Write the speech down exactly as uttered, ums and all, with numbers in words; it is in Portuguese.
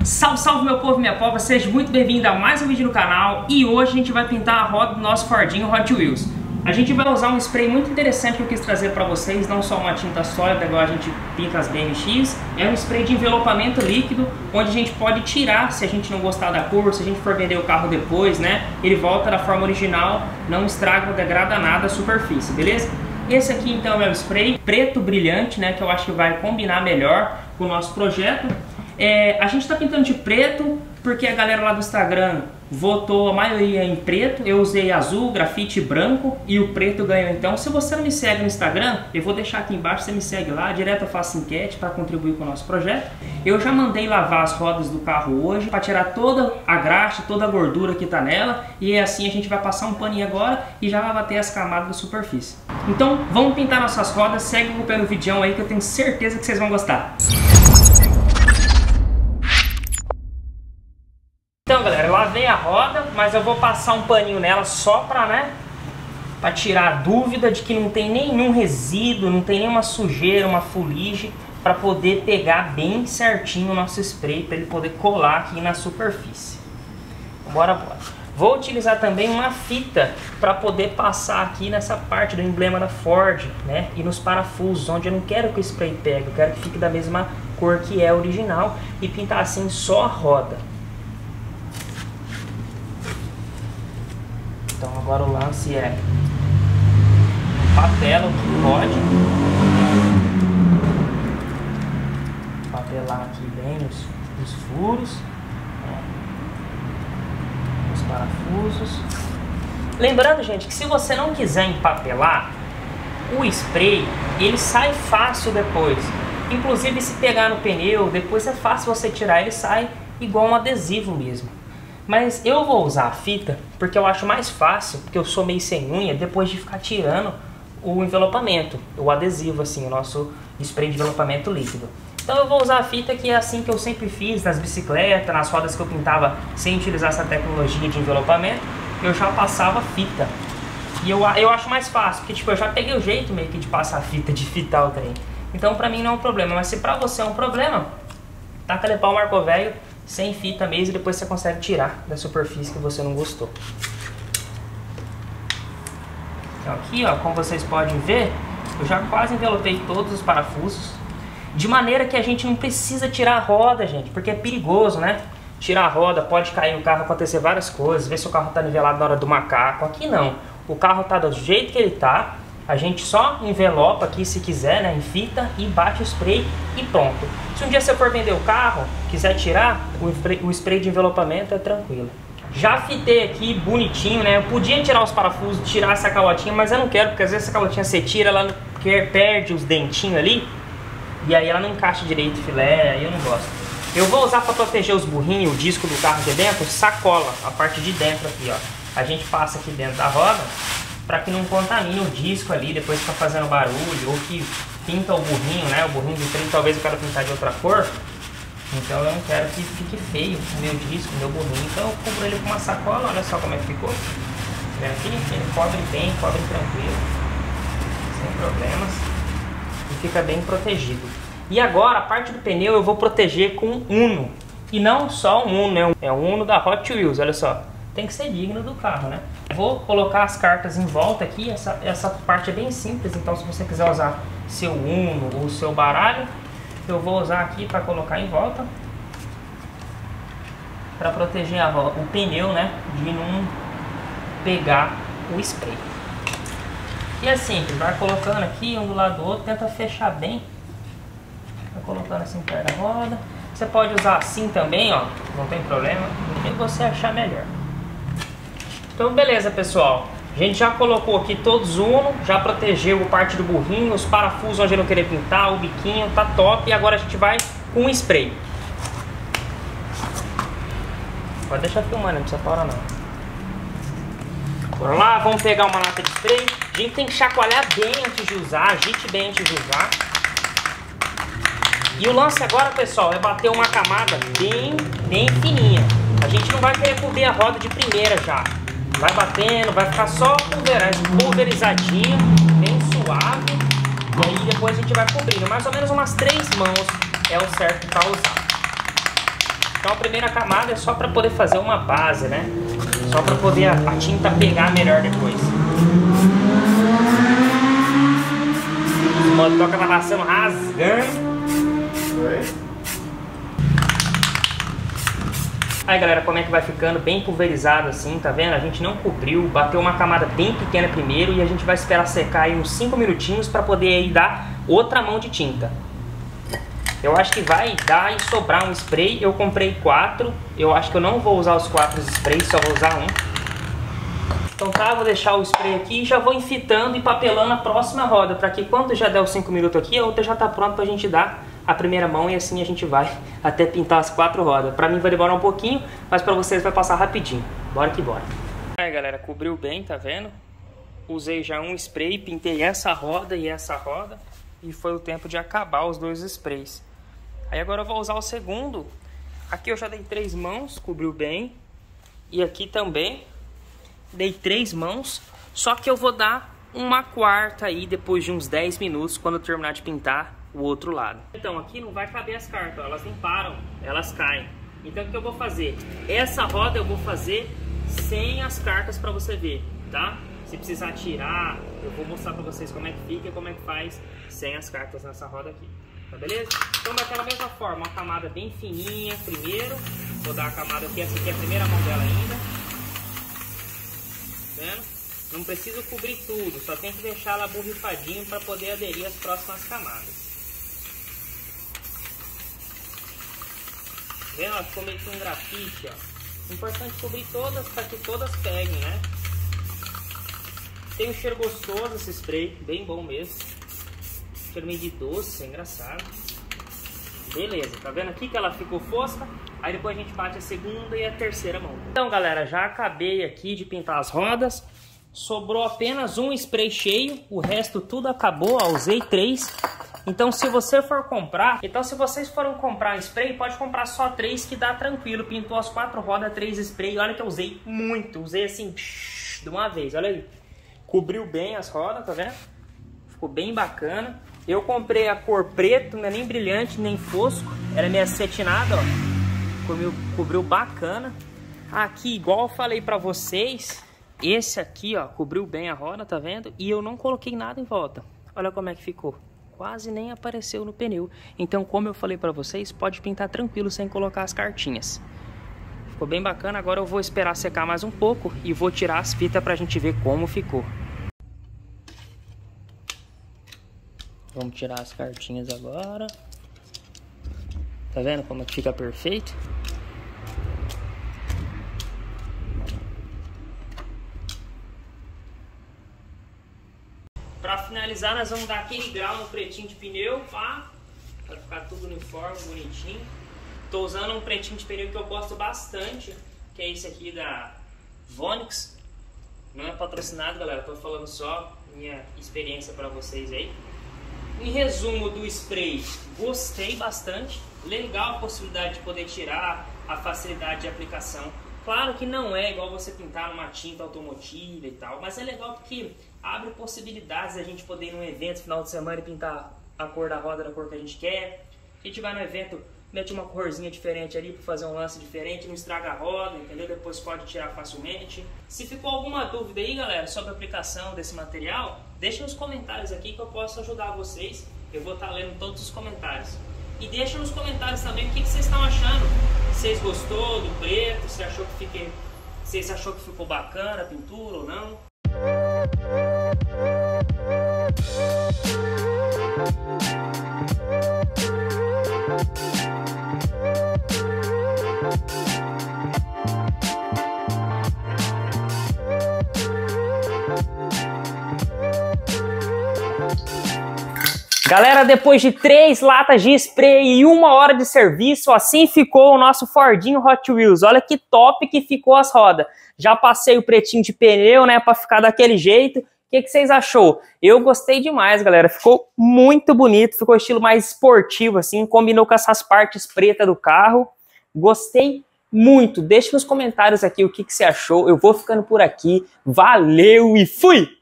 Salve, salve meu povo e minha pova, seja muito bem-vindo a mais um vídeo no canal. E hoje a gente vai pintar a roda do nosso Fordinho Hot Wheels. A gente vai usar um spray muito interessante que eu quis trazer para vocês, não só uma tinta sólida igual a gente pinta as B M X. É um spray de envelopamento líquido, onde a gente pode tirar se a gente não gostar da cor, se a gente for vender o carro depois, né? Ele volta da forma original, não estraga ou degrada nada a superfície, beleza? Esse aqui então é o spray preto brilhante, né? Que eu acho que vai combinar melhor com o nosso projeto. É, a gente está pintando de preto porque a galera lá do Instagram votou a maioria em preto. Eu usei azul, grafite branco e o preto ganhou. Então, se você não me segue no Instagram, eu vou deixar aqui embaixo, você me segue lá, direto eu faço enquete para contribuir com o nosso projeto. Eu já mandei lavar as rodas do carro hoje para tirar toda a graxa, toda a gordura que está nela, e assim a gente vai passar um paninho agora e já vai bater as camadas da superfície. Então, vamos pintar nossas rodas, segue acompanhando o vídeo aí que eu tenho certeza que vocês vão gostar. Então galera, eu lavei a roda, mas eu vou passar um paninho nela só pra, né, pra tirar a dúvida de que não tem nenhum resíduo, não tem nenhuma sujeira, uma fuligem, pra poder pegar bem certinho o nosso spray, pra ele poder colar aqui na superfície. Bora, bora. Vou utilizar também uma fita para poder passar aqui nessa parte do emblema da Ford, né, e nos parafusos, onde eu não quero que o spray pegue, eu quero que fique da mesma cor que é original e pintar assim só a roda. Então agora o lance é papel, que pode papelar aqui bem os, os furos, né, os parafusos. Lembrando, gente, que se você não quiser empapelar, o spray ele sai fácil depois. Inclusive se pegar no pneu, depois é fácil você tirar, ele sai igual um adesivo mesmo. Mas eu vou usar a fita porque eu acho mais fácil, porque eu sou meio sem unha, depois de ficar tirando o envelopamento, o adesivo assim, o nosso spray de envelopamento líquido. Então eu vou usar a fita, que é assim que eu sempre fiz nas bicicletas, nas rodas que eu pintava sem utilizar essa tecnologia de envelopamento, eu já passava fita. E eu, eu acho mais fácil, porque tipo, eu já peguei o jeito meio que de passar fita, de fitar o trem. Então pra mim não é um problema, mas se pra você é um problema, taca ali pau marco velho, sem fita mesmo, e depois você consegue tirar da superfície que você não gostou. Então aqui, ó, como vocês podem ver, eu já quase envelopei todos os parafusos, de maneira que a gente não precisa tirar a roda, gente, porque é perigoso, né? Tirar a roda, pode cair no carro, acontecer várias coisas, ver se o carro tá nivelado na hora do macaco. Aqui não, o carro tá do jeito que ele tá, a gente só envelopa aqui se quiser, né, em fita, e bate o spray e pronto. Se um dia você for vender o carro, quiser tirar, o spray, o spray de envelopamento é tranquilo. Já fitei aqui bonitinho, né, eu podia tirar os parafusos, tirar essa calotinha, mas eu não quero, porque às vezes essa calotinha você tira, ela perde os dentinhos ali, e aí ela não encaixa direito o filé, aí eu não gosto. Eu vou usar para proteger os burrinhos, o disco do carro aqui dentro, sacola, a parte de dentro aqui, ó. A gente passa aqui dentro da roda, para que não contamine o disco ali, depois fica fazendo barulho, ou que pinta o burrinho, né, o burrinho de trem, talvez eu quero pintar de outra cor, então eu não quero que fique feio o meu disco, o meu burrinho, então eu cubro ele com uma sacola, olha só como é que ficou. Aqui ele cobre bem, cobre tranquilo, sem problemas, e fica bem protegido. E agora a parte do pneu eu vou proteger com Uno, e não só um Uno, né, é um Uno da Hot Wheels, olha só. Tem que ser digno do carro, né? Vou colocar as cartas em volta aqui, essa, essa parte é bem simples, então se você quiser usar seu Uno ou seu baralho, eu vou usar aqui para colocar em volta, para proteger a, o pneu, né, de não pegar o spray. E é simples, vai colocando aqui um do lado do outro, tenta fechar bem, vai colocando assim perto da roda. Você pode usar assim também, ó, não tem problema, o que você achar melhor. Então beleza, pessoal, a gente já colocou aqui todos os Uno, já protegeu a parte do burrinho, os parafusos onde eu não queria pintar, o biquinho, tá top. E agora a gente vai com o spray. Pode deixar filmando, não precisa parar não. Bora lá, vamos pegar uma lata de spray. A gente tem que chacoalhar bem antes de usar, agite bem antes de usar. E o lance agora, pessoal, é bater uma camada bem, bem fininha. A gente não vai querer cobrir a roda de primeira já. Vai batendo, vai ficar só pulverizadinho, bem suave. E aí depois a gente vai cobrindo. Mais ou menos umas três mãos é o certo para usar. Então a primeira camada é só para poder fazer uma base, né? Só para poder a, a tinta pegar melhor depois. O motoca tá passando rasgando. Aí galera, como é que vai ficando bem pulverizado assim, tá vendo? A gente não cobriu, bateu uma camada bem pequena primeiro e a gente vai esperar secar aí uns cinco minutinhos para poder aí dar outra mão de tinta. Eu acho que vai dar e sobrar um spray. Eu comprei quatro. Eu acho que eu não vou usar os quatro sprays, só vou usar um. Então tá, vou deixar o spray aqui e já vou enfitando e papelando a próxima roda, para que quando já der os cinco minutos aqui, a outra já tá pronta pra gente dar a primeira mão e assim a gente vai até pintar as quatro rodas. Pra mim vai demorar um pouquinho, mas pra vocês vai passar rapidinho. Bora que bora. Aí galera, cobriu bem, tá vendo? Usei já um spray, pintei essa roda e essa roda e foi o tempo de acabar os dois sprays. Aí agora eu vou usar o segundo. Aqui eu já dei três mãos, cobriu bem. E aqui também dei três mãos. Só que eu vou dar uma quarta aí depois de uns dez minutos, quando eu terminar de pintar o outro lado. Então aqui não vai caber as cartas, ó, elas não param, elas caem. Então o que eu vou fazer? Essa roda eu vou fazer sem as cartas para você ver, tá? Se precisar tirar, eu vou mostrar para vocês como é que fica e como é que faz sem as cartas nessa roda aqui. Tá beleza? Então daquela mesma forma, uma camada bem fininha primeiro. Vou dar a camada aqui, essa aqui é a primeira mão dela ainda. Tá vendo? Não preciso cobrir tudo, só tem que deixar ela borrifadinho para poder aderir às próximas camadas. Tá vendo? Ela ficou meio que um grafite, ó. Importante cobrir todas para que todas peguem, né? Tem um cheiro gostoso esse spray, bem bom mesmo. Cheiro meio de doce, é engraçado. Beleza, tá vendo aqui que ela ficou fosca? Aí depois a gente bate a segunda e a terceira mão. Então galera, já acabei aqui de pintar as rodas. Sobrou apenas um spray cheio, o resto tudo acabou, ó, usei três. Então se você for comprar, então se vocês forem comprar um spray, pode comprar só três que dá tranquilo. Pintou as quatro rodas, três spray, olha que eu usei muito, usei assim, psh, de uma vez, olha aí. Cobriu bem as rodas, tá vendo? Ficou bem bacana. Eu comprei a cor preto, não é nem brilhante, nem fosco. Ela é meio acetinada, ó. Cobriu, cobriu bacana. Aqui, igual eu falei pra vocês, esse aqui, ó, cobriu bem a roda, tá vendo? E eu não coloquei nada em volta. Olha como é que ficou. Quase nem apareceu no pneu. Então, como eu falei pra vocês, pode pintar tranquilo sem colocar as cartinhas. Ficou bem bacana. Agora eu vou esperar secar mais um pouco e vou tirar as fitas pra gente ver como ficou. Vamos tirar as cartinhas agora. Tá vendo como é que fica perfeito? Pra finalizar, nós vamos dar aquele grau no pretinho de pneu, pá, pra ficar tudo uniforme, bonitinho. Tô usando um pretinho de pneu que eu gosto bastante, que é esse aqui da Vonix. Não é patrocinado, galera, tô falando só minha experiência pra vocês aí. Em resumo do spray, gostei bastante. Legal a possibilidade de poder tirar, a facilidade de aplicação. Claro que não é igual você pintar numa tinta automotiva e tal, mas é legal porque abre possibilidades da gente poder ir num evento final de semana e pintar a cor da roda da cor que a gente quer. A gente vai no evento, mete uma corzinha diferente ali para fazer um lance diferente, não estraga a roda, entendeu? Depois pode tirar facilmente. Se ficou alguma dúvida aí, galera, sobre a aplicação desse material, deixa nos comentários aqui que eu posso ajudar vocês. Eu vou estar lendo todos os comentários. E deixa nos comentários também o que, que vocês estão achando. Vocês gostou do preto? Se achou que fiquei, vocês achou que ficou bacana a pintura ou não? Galera, depois de três latas de spray e uma hora de serviço, assim ficou o nosso Fordinho Hot Wheels. Olha que top que ficou as rodas. Já passei o pretinho de pneu, né, pra ficar daquele jeito. O que, que vocês achou? Eu gostei demais, galera. Ficou muito bonito, ficou estilo mais esportivo, assim. Combinou com essas partes pretas do carro. Gostei muito. Deixe nos comentários aqui o que, que você achou. Eu vou ficando por aqui. Valeu e fui!